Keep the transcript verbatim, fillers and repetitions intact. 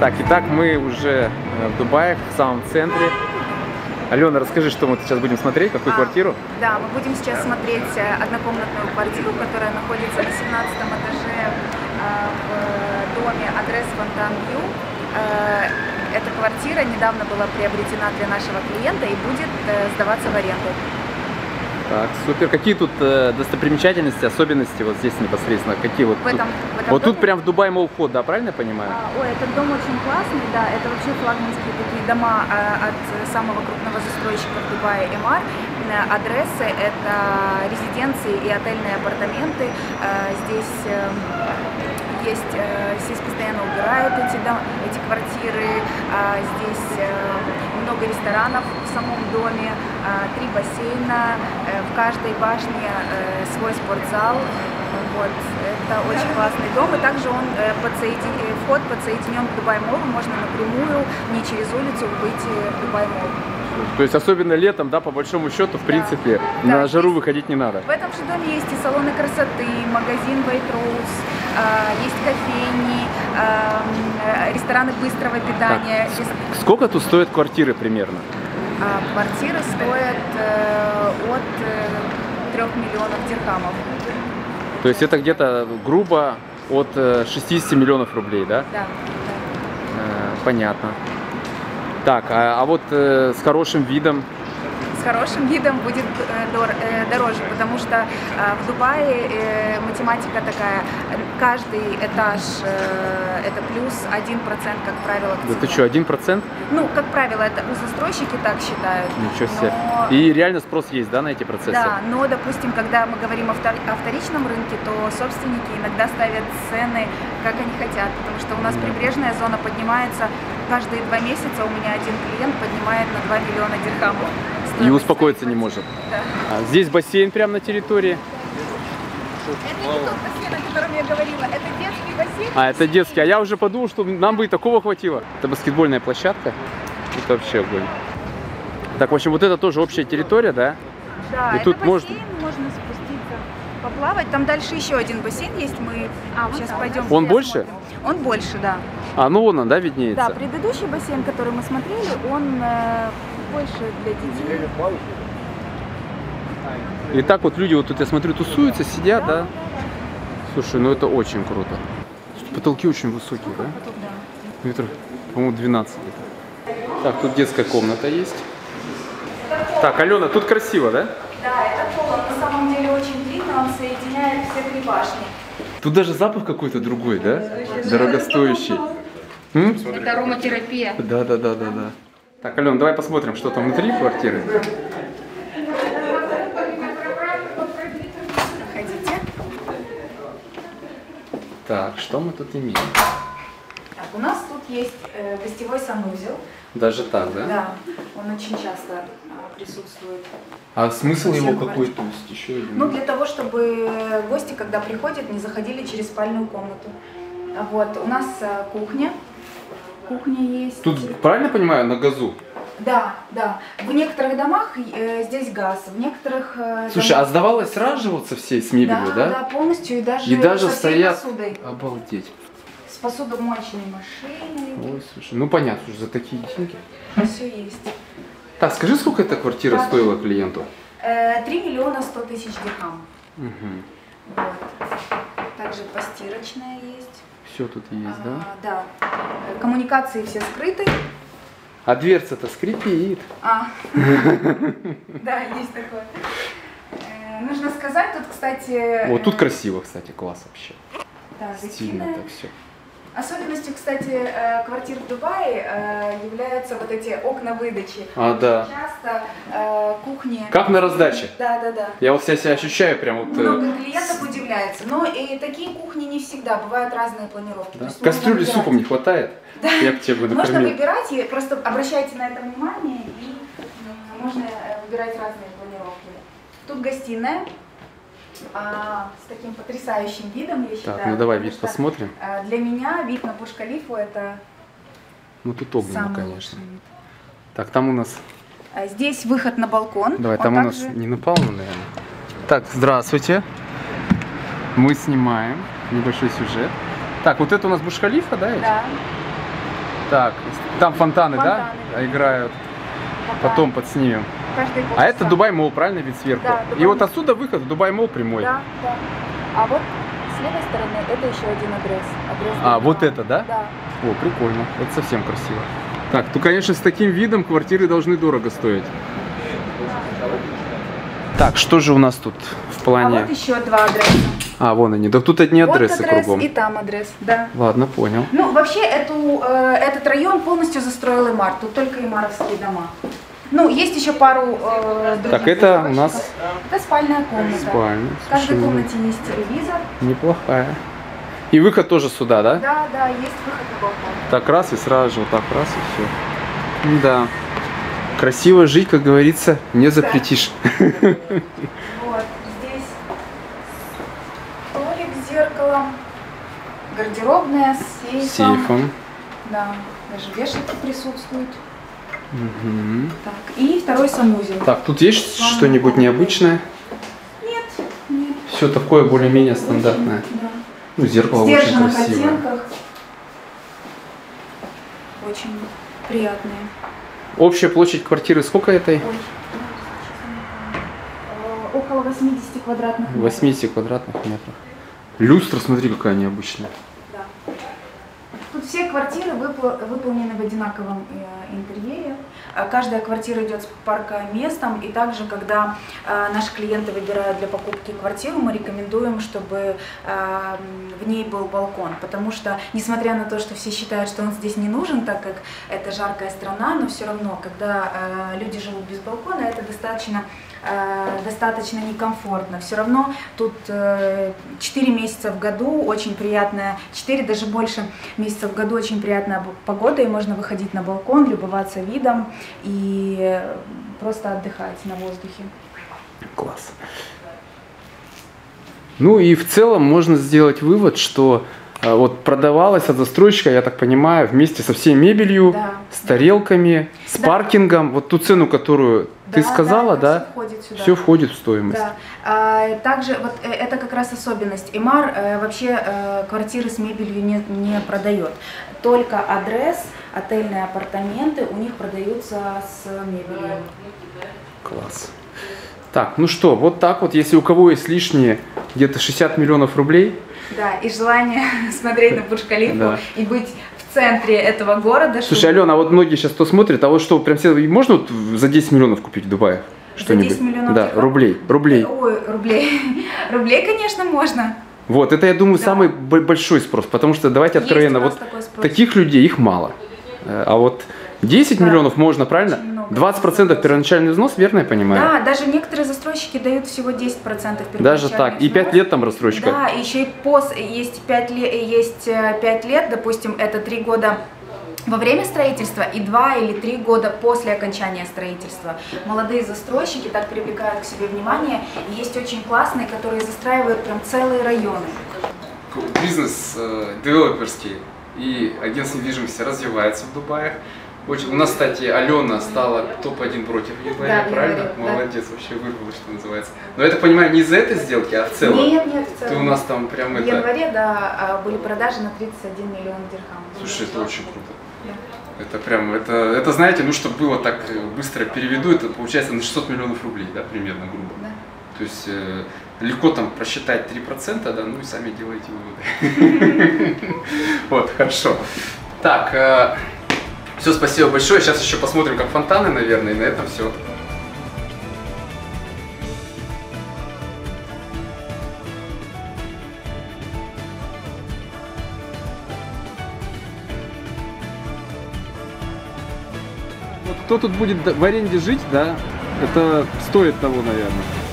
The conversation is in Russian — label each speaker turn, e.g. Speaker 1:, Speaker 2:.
Speaker 1: Так, итак, мы уже в Дубае, в самом центре. Алена, расскажи, что мы сейчас будем смотреть, какую а, квартиру?
Speaker 2: Да, мы будем сейчас смотреть однокомнатную квартиру, которая находится на семнадцатом этаже в доме Адрес Фонтан Вью. Эта квартира недавно была приобретена для нашего клиента и будет сдаваться в аренду. Так,
Speaker 1: супер. Какие тут э, достопримечательности, особенности вот здесь непосредственно? Какие вот?
Speaker 2: В этом,
Speaker 1: тут?
Speaker 2: В этом
Speaker 1: вот
Speaker 2: доме?
Speaker 1: Тут прям в Дубай Молл вход, да, правильно я понимаю?
Speaker 2: А, ой, этот дом очень классный, да. Это вообще флагманские такие дома а, от самого крупного застройщика в Дубае эм ар. Адресы — это резиденции и отельные апартаменты. А, здесь э, есть, э, здесь постоянно убирают эти, дом, эти квартиры. А, здесь э, много ресторанов в самом доме, а, три бассейна. В каждой башне э, свой спортзал. Вот. Это очень классный дом, и также он э, подсоедин... вход подсоединен к Дубай Молл, можно напрямую, не через улицу, выйти в Дубай Молл.
Speaker 1: То есть особенно летом, да, по большому счету, в да. принципе, да. на жару есть... выходить не надо.
Speaker 2: В этом же доме есть и салоны красоты, магазин Вайт-Роуз, э, есть кофейни, э, рестораны быстрого питания.
Speaker 1: Так. Сколько тут стоят квартиры примерно?
Speaker 2: А, квартиры стоят э, от э, трёх миллионов дирхамов.
Speaker 1: То есть это где-то грубо от шестидесяти миллионов рублей, да?
Speaker 2: Да. да.
Speaker 1: Э, понятно. Так, а, а вот э, с хорошим видом?
Speaker 2: С хорошим видом будет дор, э, дороже, потому что э, в Дубае э, математика такая, каждый этаж э, это плюс один процент, как правило, к цене.
Speaker 1: Да ты что, один процент?
Speaker 2: Ну, как правило, это застройщики так считают.
Speaker 1: Ничего себе.
Speaker 2: Но...
Speaker 1: И реально спрос есть, да, на эти процессы?
Speaker 2: Да, но, допустим, когда мы говорим о, втор... о вторичном рынке, то собственники иногда ставят цены, как они хотят, потому что у нас да. прибрежная зона поднимается, каждые два месяца у меня один клиент поднимает на два миллиона дирхамов.
Speaker 1: И успокоиться не может.
Speaker 2: Да.
Speaker 1: А здесь бассейн прямо на территории.
Speaker 2: Это не тот бассейн, о котором я говорила, это детский бассейн.
Speaker 1: А, это детский. А я уже подумал, что нам бы и такого хватило. Это баскетбольная площадка. Это вообще огонь. Так, в общем, вот это тоже общая территория, да?
Speaker 2: Да,
Speaker 1: и
Speaker 2: это
Speaker 1: тут
Speaker 2: бассейн,
Speaker 1: можно...
Speaker 2: можно спуститься, поплавать. Там дальше еще один бассейн есть, мы а, сейчас вот пойдем.
Speaker 1: Он больше?
Speaker 2: Смотрим. Он больше, да.
Speaker 1: А, ну вон он, да, виднеется?
Speaker 2: Да, предыдущий бассейн, который мы смотрели, он э, больше для детей.
Speaker 1: И так вот люди, вот тут я смотрю, тусуются, сидят, да? да? Слушай, ну это очень круто. Потолки очень высокие, да?
Speaker 2: Потолок, да.
Speaker 1: Метров, по-моему, двенадцать где-то. Так, тут детская комната есть. Так, Алена, тут красиво, да?
Speaker 2: Да, этот пол, он на самом деле очень длинный, он соединяет все три башни.
Speaker 1: Тут даже запах какой-то другой, да? Дорогостоящий. М?
Speaker 2: Это ароматерапия.
Speaker 1: Да, да, да, да, да. Так, Алена, давай посмотрим, что там внутри квартиры.
Speaker 2: Проходите.
Speaker 1: Так, что мы тут имеем?
Speaker 2: Так, у нас тут есть э, гостевой санузел.
Speaker 1: Даже так, да?
Speaker 2: Да, он очень часто э, присутствует.
Speaker 1: А смысл его какой? То есть еще один?
Speaker 2: Ну, для того, чтобы гости, когда приходят, не заходили через спальную комнату. Вот, у нас э, кухня. Кухня есть.
Speaker 1: Тут, правильно понимаю, на газу?
Speaker 2: Да, да. В некоторых домах э, здесь газ, в некоторых... Э,
Speaker 1: Слушай,
Speaker 2: домах...
Speaker 1: а сдавалось сразу вот со всей, с мебелью, да?
Speaker 2: Да, да, полностью, и даже,
Speaker 1: и даже
Speaker 2: со всей
Speaker 1: стоят...
Speaker 2: посудой.
Speaker 1: Обалдеть.
Speaker 2: С посудомоечной машиной.
Speaker 1: Ой, слушай, ну понятно, что за такие деньги.
Speaker 2: Все есть.
Speaker 1: Так, скажи, сколько эта квартира так. стоила клиенту?
Speaker 2: три миллиона сто тысяч дирхам.
Speaker 1: Угу.
Speaker 2: Вот. Также постирочная есть.
Speaker 1: Все тут есть,
Speaker 2: а,
Speaker 1: да?
Speaker 2: Да. Коммуникации все скрыты.
Speaker 1: А дверца-то скрипит.
Speaker 2: А, да, есть такое. Нужно сказать, тут, кстати...
Speaker 1: Вот тут красиво, кстати, класс вообще.
Speaker 2: Да,
Speaker 1: стильно так все.
Speaker 2: Особенностью, кстати, квартир в Дубае являются вот эти окна выдачи.
Speaker 1: А, да.
Speaker 2: Часто кухни...
Speaker 1: Как на раздаче.
Speaker 2: Да, да, да.
Speaker 1: Я вот себя, себя ощущаю прям вот...
Speaker 2: Много клиентов удивляется, но и такие кухни не всегда, бывают разные планировки.
Speaker 1: Да? Кастрюли с супом не хватает?
Speaker 2: Да.
Speaker 1: Я бы тебе накормил.
Speaker 2: Можно выбирать, и просто обращайте на это внимание, и можно выбирать разные планировки. Тут гостиная. А, с таким потрясающим видом, я считаю.
Speaker 1: Так, ну давай вид посмотрим.
Speaker 2: А, для меня вид на Бурдж-Халифу это...
Speaker 1: Ну тут огненно, конечно. Лучший. Так, там у нас...
Speaker 2: А, здесь выход на балкон.
Speaker 1: Давай, там
Speaker 2: Он
Speaker 1: у нас
Speaker 2: также...
Speaker 1: не напалм, наверное. Так, здравствуйте. Мы снимаем небольшой сюжет. Так, вот это у нас Бурдж-Халифа, да?
Speaker 2: Да.
Speaker 1: Так, там фонтаны,
Speaker 2: Фонтаны,
Speaker 1: да?
Speaker 2: да.
Speaker 1: Играют.
Speaker 2: Пока
Speaker 1: Потом подснимем.
Speaker 2: каждые
Speaker 1: А это
Speaker 2: полчаса.
Speaker 1: Дубай Молл, правильно, вид сверху?
Speaker 2: Да,
Speaker 1: И
Speaker 2: Дубай
Speaker 1: вот
Speaker 2: Молл.
Speaker 1: отсюда выход в Дубай Молл прямой.
Speaker 2: Да, да. А вот с левой стороны это еще один адрес. адрес
Speaker 1: А,
Speaker 2: Дубая.
Speaker 1: вот это, да?
Speaker 2: Да.
Speaker 1: О, прикольно. Это совсем красиво. Так, ну, конечно, с таким видом квартиры должны дорого стоить. Так, что же у нас тут в
Speaker 2: А
Speaker 1: плане...
Speaker 2: вот еще два адреса.
Speaker 1: А, вон они. Да тут одни адресы
Speaker 2: вот адрес
Speaker 1: кругом.
Speaker 2: и там адрес, да.
Speaker 1: Ладно, понял.
Speaker 2: Ну, вообще, эту, э, этот район полностью застроил Эмар. Тут только эмаровские дома. Ну, есть еще пару э, других
Speaker 1: Так, это у
Speaker 2: застройщиков.
Speaker 1: нас
Speaker 2: Это спальная комната.
Speaker 1: спальня.
Speaker 2: В каждой
Speaker 1: Слушай,
Speaker 2: комнате есть телевизор.
Speaker 1: неплохая. И выход тоже сюда, да?
Speaker 2: Да, да, есть выход на балкон.
Speaker 1: Так раз и сразу же вот так раз и все. Да. Красиво жить, как говорится, не запретишь.
Speaker 2: Вот, здесь столик с зеркалом, гардеробная с сейфом.
Speaker 1: Сейфом.
Speaker 2: Да, даже вешалки присутствуют.
Speaker 1: Мгм.
Speaker 2: Так, и второй санузел.
Speaker 1: Так, тут есть что-нибудь необычное?
Speaker 2: Нет, нет.
Speaker 1: Все такое более-менее стандартное.
Speaker 2: Да.
Speaker 1: Ну,
Speaker 2: В
Speaker 1: зеркало очень
Speaker 2: сдержанных
Speaker 1: красивое.
Speaker 2: оттенках. Очень приятные.
Speaker 1: Общая площадь квартиры сколько этой?
Speaker 2: Ой. Э, Около восьмидесяти квадратных метров.
Speaker 1: восемьдесят квадратных метров. Люстра, смотри, какая необычная.
Speaker 2: Да. Тут все квартиры выпо- выполнены в одинаковом э, интерьере. Э, Каждая квартира идет с паркоместом. И также, когда э, наши клиенты выбирают для покупки квартиру, мы рекомендуем, чтобы э, в ней был балкон. Потому что, несмотря на то, что все считают, что он здесь не нужен, так как это жаркая страна, но все равно, когда э, люди живут без балкона, это достаточно э, достаточно некомфортно. Все равно тут э, четыре месяца в году очень приятная, четыре даже больше месяцев в году очень приятная погода, и можно выходить на балкон, любоваться видом и просто отдыхать на воздухе.
Speaker 1: Класс. Ну и в целом можно сделать вывод, что э, вот продавалась от застройщика, я так понимаю, вместе со всей мебелью,
Speaker 2: Да.
Speaker 1: с тарелками, с
Speaker 2: Да.
Speaker 1: паркингом. Вот ту цену, которую ты
Speaker 2: Да,
Speaker 1: сказала,
Speaker 2: да,
Speaker 1: да,
Speaker 2: это всё входит сюда.
Speaker 1: все входит в стоимость.
Speaker 2: Да. А, также вот э, это как раз особенность. Эмар э, вообще э, квартиры с мебелью не, не продает. Только адрес, отельные апартаменты у них продаются с мебелью.
Speaker 1: Класс. Так, ну что, вот так вот, если у кого есть лишние где-то шестьдесят миллионов рублей,
Speaker 2: Да, и желание смотреть на Бурдж-Халифу
Speaker 1: Да.
Speaker 2: и быть в центре этого города.
Speaker 1: Слушай, Алена, а вот многие сейчас кто смотрит, а вот что, прям все, можно вот за десять миллионов купить в Дубае? Что-нибудь?
Speaker 2: десять миллионов
Speaker 1: Да,
Speaker 2: дирхам?
Speaker 1: рублей, рублей.
Speaker 2: Ой, рублей. Рублей, конечно, можно.
Speaker 1: Вот, это, я думаю,
Speaker 2: Да.
Speaker 1: самый б- большой спрос, потому что, давайте
Speaker 2: Есть
Speaker 1: откровенно,
Speaker 2: у нас
Speaker 1: вот
Speaker 2: такой спрос.
Speaker 1: таких людей, их мало. Э, А вот десять
Speaker 2: Да.
Speaker 1: миллионов можно, правильно?
Speaker 2: Очень много.
Speaker 1: двадцать процентов первоначальный взнос, верно я понимаю?
Speaker 2: Да, даже некоторые застройщики дают всего десять процентов
Speaker 1: Даже так, и пять лет там рассрочка.
Speaker 2: Да, еще и пос, есть пять лет, есть пять лет, допустим, это три года во время строительства и два или три года после окончания строительства. Молодые застройщики так привлекают к себе внимание. И есть очень классные, которые застраивают прям целые районы.
Speaker 1: Бизнес э, девелоперский и агентство недвижимости развивается в Дубае. Очень, у нас, кстати, Алена стала топ один против января,
Speaker 2: Да, в
Speaker 1: правильно?
Speaker 2: январе, да.
Speaker 1: Молодец, вообще вырвалась, что называется. Но я так понимаю, не из-за этой сделки, а в целом.
Speaker 2: Нет, нет, в целом.
Speaker 1: Ты у нас там прям
Speaker 2: В
Speaker 1: это...
Speaker 2: январе, да, были продажи на тридцать один миллион дирхам.
Speaker 1: Слушай, это очень круто.
Speaker 2: Да.
Speaker 1: Это прям, это, это знаете, ну чтобы было так э, быстро переведу, это получается на шестьсот миллионов рублей, да, примерно, грубо.
Speaker 2: Да.
Speaker 1: То есть э, легко там просчитать три процента, да, ну и сами делайте выводы. Вот, хорошо. Так, все, спасибо большое. Сейчас еще посмотрим, как фонтаны, наверное, и на этом все. Вот кто тут будет в аренде жить, да, это стоит того, наверное.